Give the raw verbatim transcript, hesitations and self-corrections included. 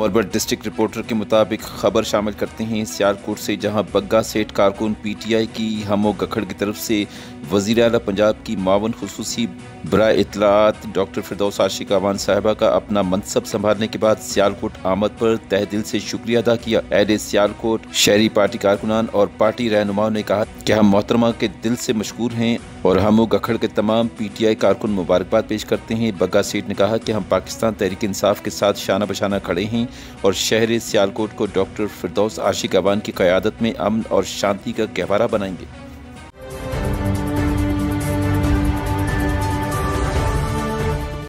मोरबट district reporter के मुताबिक खबर शामिल करते हैं सियालकोट से, जहां बग्गा सेठ कारकुन पीटीआई की हमो गखड़ की तरफ से वज़ीर आला पंजाब की मावन खुसूसी बराए इत्तलात डॉक्टर फिरदौस आशिक अवान साहिबा का अपना मनसब संभालने के बाद सियालकोट आमद पर तहे दिल से शुक्रिया अदा किया। अहले सियालकोट शहरी पार्टी कारकुनान और पार्टी रहनुमाओं ने कहा कि हम मोहतरमा के दिल से मशकूर हैं और हमो गखड़ के तमाम पीटीआई कारकुन मुबारकबाद पेश करते हैं। बग्गा सेठ ने कहा कि हम पाकिस्तान तहरीक इंसाफ के साथ शाना बशाना खड़े हैं और शहर सियालकोट को डॉक्टर फिरदौस आशिक अवान की क़यादत में अमन और शांति का गहवारा बनाएंगे।